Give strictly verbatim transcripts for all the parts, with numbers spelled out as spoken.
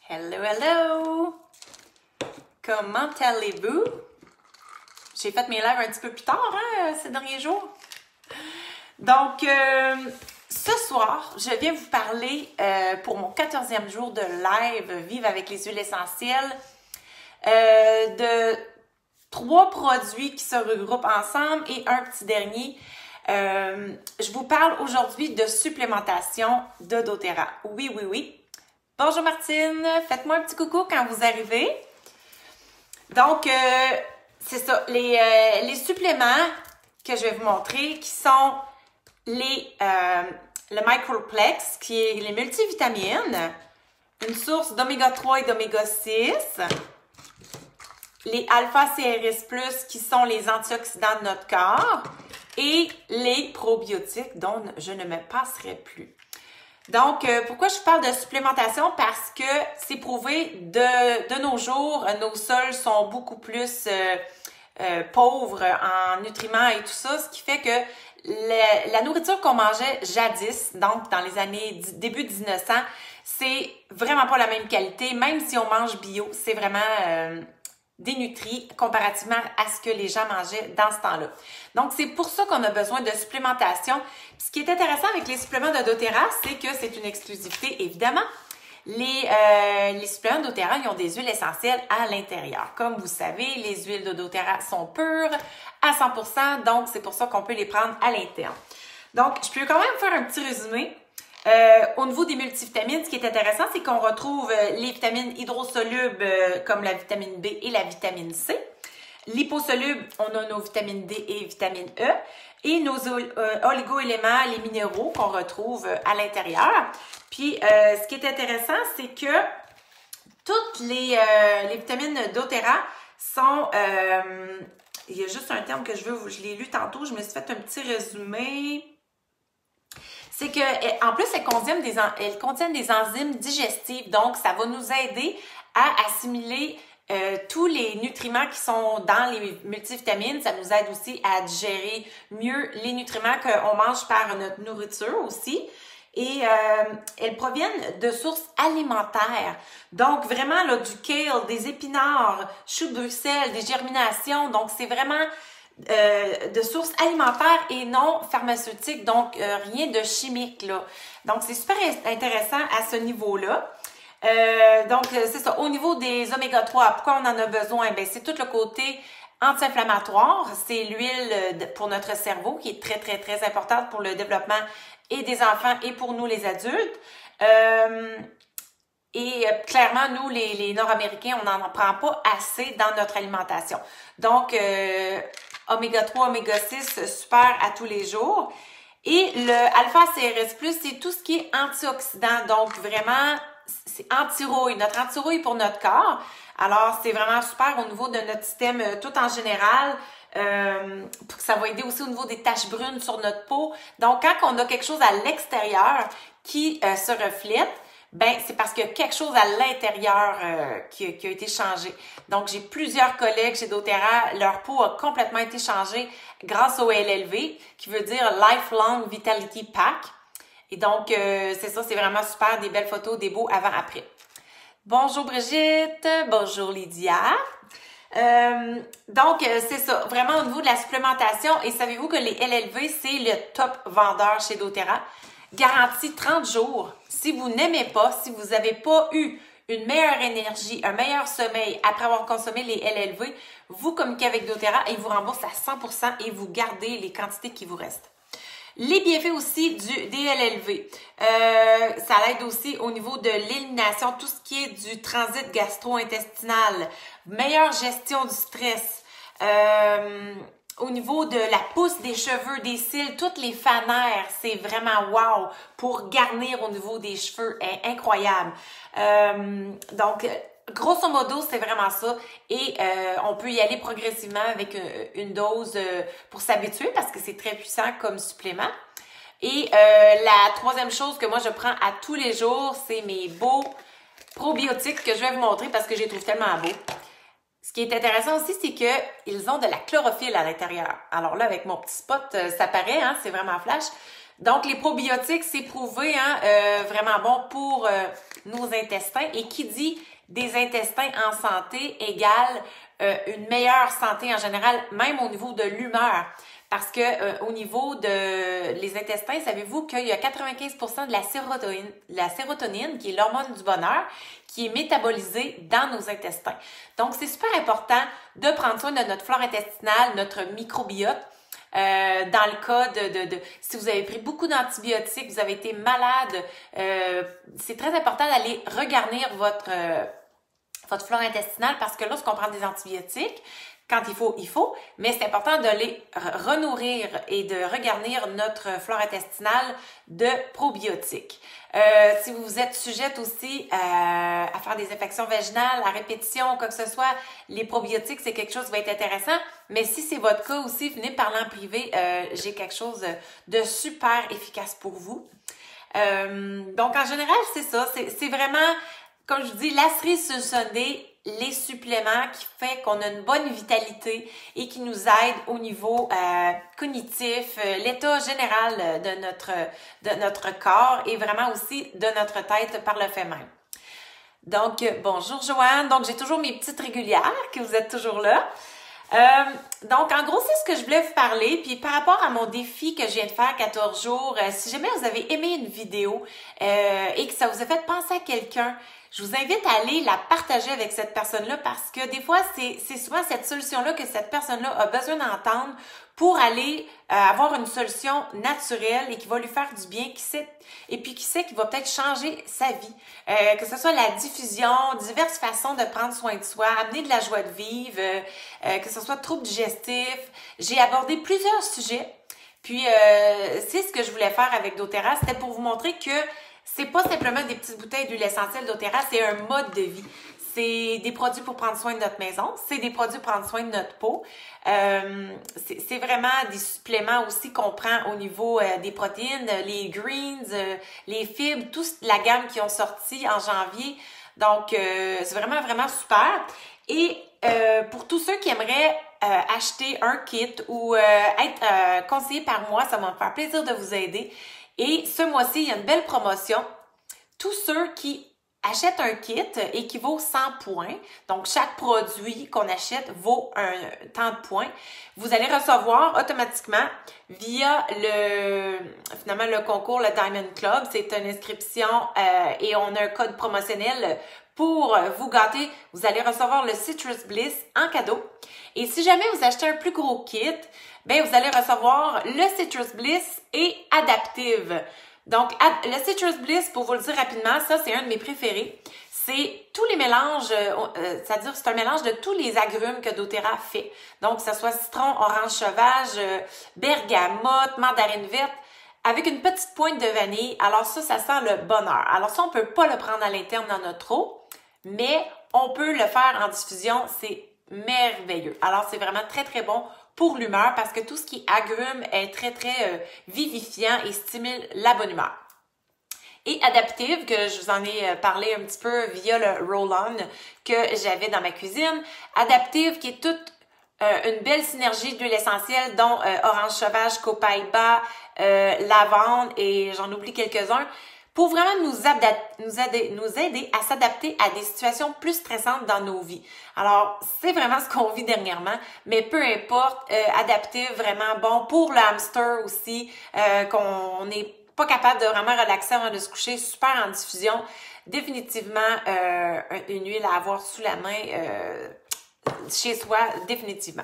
Hello, hello! Comment allez-vous? J'ai fait mes lives un petit peu plus tard, hein, ces derniers jours. Donc, euh, ce soir, je viens vous parler euh, pour mon quatorzième jour de live Vive avec les huiles essentielles euh, de trois produits qui se regroupent ensemble et un petit dernier. Euh, je vous parle aujourd'hui de supplémentation de doTERRA. Oui, oui, oui. Bonjour Martine, faites-moi un petit coucou quand vous arrivez. Donc, euh, c'est ça, les, euh, les suppléments que je vais vous montrer qui sont les, euh, le Microplex, qui est les multivitamines, une source d'oméga trois et d'oméga six, les alpha C R S plus, qui sont les antioxydants de notre corps, et les probiotiques dont je ne me passerai plus. Donc, euh, pourquoi je vous parle de supplémentation? Parce que c'est prouvé de, de nos jours, nos sols sont beaucoup plus euh, euh, pauvres en nutriments et tout ça, ce qui fait que la, la nourriture qu'on mangeait jadis, donc dans les années début dix-neuf cents, c'est vraiment pas la même qualité, même si on mange bio, c'est vraiment euh, dénutri comparativement à ce que les gens mangeaient dans ce temps-là. Donc, c'est pour ça qu'on a besoin de supplémentation. Puis, ce qui est intéressant avec les suppléments de doTERRA, c'est que c'est une exclusivité, évidemment. Les, euh, les suppléments de doTERRA, ils ont des huiles essentielles à l'intérieur. Comme vous savez, les huiles de doTERRA sont pures à cent pour cent, donc c'est pour ça qu'on peut les prendre à l'interne. Donc, je peux quand même faire un petit résumé. Euh, au niveau des multivitamines, ce qui est intéressant, c'est qu'on retrouve les vitamines hydrosolubles euh, comme la vitamine B et la vitamine C. Liposolubles, on a nos vitamines D et vitamine E. Et nos euh, oligo-éléments, les minéraux qu'on retrouve à l'intérieur. Puis, euh, ce qui est intéressant, c'est que toutes les, euh, les vitamines doTERRA sont... Euh, il y a juste un terme que je veux, je l'ai lu tantôt, je me suis fait un petit résumé. C'est que en plus, elles contiennent, des, elles contiennent des enzymes digestives. Donc, ça va nous aider à assimiler euh, tous les nutriments qui sont dans les multivitamines. Ça nous aide aussi à digérer mieux les nutriments qu'on mange par notre nourriture aussi. Et euh, elles proviennent de sources alimentaires. Donc, vraiment, là, du kale, des épinards, choux de Bruxelles, des germinations. Donc, c'est vraiment... Euh, de sources alimentaires et non pharmaceutiques, donc euh, rien de chimique, là. Donc, c'est super intéressant à ce niveau-là. Euh, donc, c'est ça. Au niveau des oméga trois, pourquoi on en a besoin? Bien, c'est tout le côté anti-inflammatoire. C'est l'huile pour notre cerveau qui est très, très, très importante pour le développement et des enfants et pour nous, les adultes. Euh, Et euh, clairement, nous, les, les Nord-Américains, on n'en prend pas assez dans notre alimentation. Donc, euh, oméga trois, oméga six, super à tous les jours. Et le alpha C R S plus, c'est tout ce qui est antioxydant. Donc, vraiment, c'est anti-rouille. Notre anti-rouille pour notre corps. Alors, c'est vraiment super au niveau de notre système euh, tout en général. Euh, ça va aider aussi au niveau des taches brunes sur notre peau. Donc, quand on a quelque chose à l'extérieur qui euh, se reflète, ben c'est parce qu'il y a quelque chose à l'intérieur euh, qui, qui a été changé. Donc, j'ai plusieurs collègues chez doTERRA, leur peau a complètement été changée grâce au L L V, qui veut dire Lifelong Vitality Pack. Et donc, euh, c'est ça, c'est vraiment super, des belles photos, des beaux avant-après. Bonjour Brigitte, bonjour Lydia. Euh, donc, euh, c'est ça, vraiment au niveau de la supplémentation. Et savez-vous que les L L V, c'est le top vendeur chez doTERRA. Garantie trente jours. Si vous n'aimez pas, si vous n'avez pas eu une meilleure énergie, un meilleur sommeil après avoir consommé les L L V, vous communiquez avec doTERRA et ils vous remboursent à cent pour cent et vous gardez les quantités qui vous restent. Les bienfaits aussi du, des L L V. Euh, ça aide aussi au niveau de l'élimination, tout ce qui est du transit gastro-intestinal, meilleure gestion du stress, euh, au niveau de la pousse des cheveux, des cils, toutes les fanères, c'est vraiment wow pour garnir au niveau des cheveux, incroyable. Euh, donc, grosso modo, c'est vraiment ça. Et euh, on peut y aller progressivement avec une, une dose euh, pour s'habituer parce que c'est très puissant comme supplément. Et euh, la troisième chose que moi, je prends à tous les jours, c'est mes beaux probiotiques que je vais vous montrer parce que je les trouve tellement beaux. Ce qui est intéressant aussi, c'est qu'ils ont de la chlorophylle à l'intérieur. Alors là, avec mon petit spot, ça paraît, hein, c'est vraiment flash. Donc, les probiotiques, c'est prouvé, hein, euh, vraiment bon pour euh, nos intestins. Et qui dit des intestins en santé égale euh, une meilleure santé en général, même au niveau de l'humeur. Parce que euh, au niveau de les intestins, savez-vous qu'il y a quatre-vingt-quinze pour cent de la sérotonine, la sérotonine, qui est l'hormone du bonheur, qui est métabolisée dans nos intestins. Donc, c'est super important de prendre soin de notre flore intestinale, notre microbiote. Euh, dans le cas de, de, de si vous avez pris beaucoup d'antibiotiques, vous avez été malade, euh, c'est très important d'aller regarnir votre, euh, votre flore intestinale parce que lorsqu'on prend des antibiotiques, quand il faut, il faut, mais c'est important de les renourrir et de regarnir notre flore intestinale de probiotiques. Euh, si vous êtes sujette aussi euh, à faire des infections vaginales à répétition, quoi que ce soit, les probiotiques, c'est quelque chose qui va être intéressant. Mais si c'est votre cas aussi, venez me parler en privé. Euh, j'ai quelque chose de super efficace pour vous. Euh, donc, en général, c'est ça. C'est, c'est vraiment, comme je vous dis, la cerise sur le sundae, les suppléments qui fait qu'on a une bonne vitalité et qui nous aident au niveau euh, cognitif, euh, l'état général de notre, de notre corps et vraiment aussi de notre tête par le fait même. Donc, bonjour Joanne. Donc, j'ai toujours mes petites régulières, que vous êtes toujours là. Euh, donc, en gros, c'est ce que je voulais vous parler. Puis, par rapport à mon défi que je viens de faire, quatorze jours, euh, si jamais vous avez aimé une vidéo euh, et que ça vous a fait penser à quelqu'un, je vous invite à aller la partager avec cette personne-là parce que des fois, c'est, c'est souvent cette solution-là que cette personne-là a besoin d'entendre pour aller euh, avoir une solution naturelle et qui va lui faire du bien, qui sait, et puis qui sait qu'il va peut-être changer sa vie. Euh, que ce soit la diffusion, diverses façons de prendre soin de soi, amener de la joie de vivre, euh, euh, que ce soit troubles digestifs. J'ai abordé plusieurs sujets. Puis, euh, c'est ce que je voulais faire avec doTERRA, c'était pour vous montrer que c'est pas simplement des petites bouteilles d'huile essentielle doTERRA, c'est un mode de vie. C'est des produits pour prendre soin de notre maison, c'est des produits pour prendre soin de notre peau. Euh, c'est, c'est vraiment des suppléments aussi qu'on prend au niveau euh, des protéines, les greens, euh, les fibres, toute la gamme qui ont sorti en janvier. Donc, euh, c'est vraiment, vraiment super. Et euh, pour tous ceux qui aimeraient euh, acheter un kit ou euh, être euh, conseillé par moi, ça va me faire plaisir de vous aider. Et ce mois-ci, il y a une belle promotion. Tous ceux qui achètent un kit équivaut cent points. Donc, chaque produit qu'on achète vaut un tant de points. Vous allez recevoir automatiquement via le finalement le concours, le Diamond Club. C'est une inscription euh, et on a un code promotionnel pour vous gâter. Vous allez recevoir le Citrus Bliss en cadeau. Et si jamais vous achetez un plus gros kit, ben vous allez recevoir le Citrus Bliss et Adaptive. Donc, le Citrus Bliss, pour vous le dire rapidement, ça, c'est un de mes préférés. C'est tous les mélanges, euh, c'est-à-dire c'est un mélange de tous les agrumes que doTERRA fait. Donc, que ce soit citron, orange sauvage, euh, bergamote, mandarine verte, avec une petite pointe de vanille. Alors ça, ça sent le bonheur. Alors ça, on peut pas le prendre à l'interne dans notre eau, mais on peut le faire en diffusion. C'est merveilleux. Alors, c'est vraiment très, très bon pour l'humeur parce que tout ce qui est agrumes est très, très euh, vivifiant et stimule la bonne humeur. Et Adaptive, que je vous en ai parlé un petit peu via le roll-on que j'avais dans ma cuisine. Adaptive qui est toute euh, une belle synergie d'huile essentielle dont euh, orange sauvage, copaïba, euh, lavande et j'en oublie quelques-uns. Pour vraiment nous, nous, aider, nous aider à s'adapter à des situations plus stressantes dans nos vies. Alors, c'est vraiment ce qu'on vit dernièrement, mais peu importe, euh, Adaptive, vraiment bon pour le hamster aussi, euh, qu'on n'est pas capable de vraiment relaxer avant de se coucher, super en diffusion. Définitivement, euh, une huile à avoir sous la main euh, chez soi, définitivement.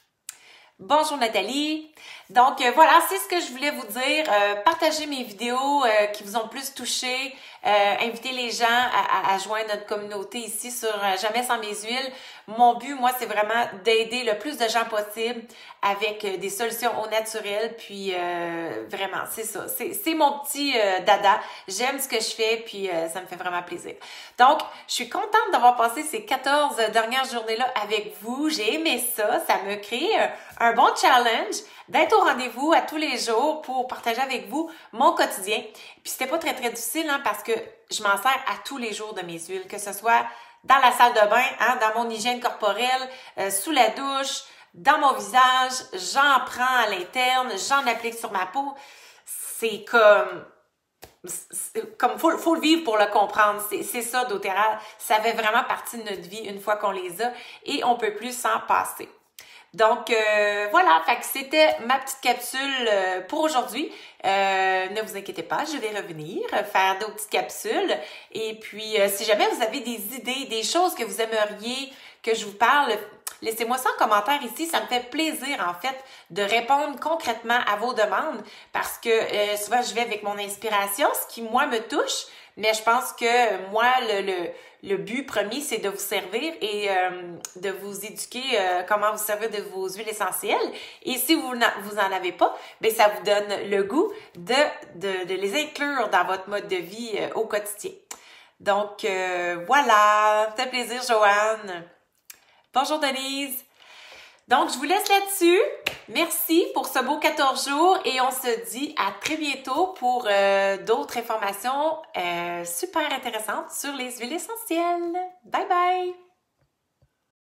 Bonjour Nathalie. Donc euh, voilà, c'est ce que je voulais vous dire. Euh, partagez mes vidéos euh, qui vous ont plus touché. Euh, invitez les gens à, à, à joindre notre communauté ici sur euh, Jamais sans mes huiles. Mon but, moi, c'est vraiment d'aider le plus de gens possible avec euh, des solutions au naturel. Puis euh, vraiment, c'est ça. C'est, c'est mon petit euh, dada. J'aime ce que je fais, puis euh, ça me fait vraiment plaisir. Donc, je suis contente d'avoir passé ces quatorze dernières journées-là avec vous. J'ai aimé ça. Ça me crée euh, un bon challenge d'être au rendez-vous à tous les jours pour partager avec vous mon quotidien. Puis c'était pas très très difficile hein, parce que je m'en sers à tous les jours de mes huiles, que ce soit dans la salle de bain, hein, dans mon hygiène corporelle, euh, sous la douche, dans mon visage, j'en prends à l'interne, j'en applique sur ma peau. c'est comme... Comme faut, faut le vivre pour le comprendre. C'est ça, doTERRA. Ça fait vraiment partie de notre vie une fois qu'on les a et on peut plus s'en passer. Donc, euh, voilà, fait que c'était ma petite capsule euh, pour aujourd'hui. Euh, ne vous inquiétez pas, je vais revenir euh, faire d'autres petites capsules. Et puis, euh, si jamais vous avez des idées, des choses que vous aimeriez que je vous parle, laissez-moi ça en commentaire ici. Ça me fait plaisir, en fait, de répondre concrètement à vos demandes parce que euh, souvent, je vais avec mon inspiration, ce qui, moi, me touche. Mais je pense que moi, le, le, le but premier, c'est de vous servir et euh, de vous éduquer euh, comment vous servir de vos huiles essentielles. Et si vous vous en avez pas, bien, ça vous donne le goût de, de, de les inclure dans votre mode de vie euh, au quotidien. Donc, euh, voilà. Ça fait plaisir, Joanne. Bonjour, Denise. Donc, je vous laisse là-dessus. Merci pour ce beau quatorze jours et on se dit à très bientôt pour euh, d'autres informations euh, super intéressantes sur les huiles essentielles. Bye bye!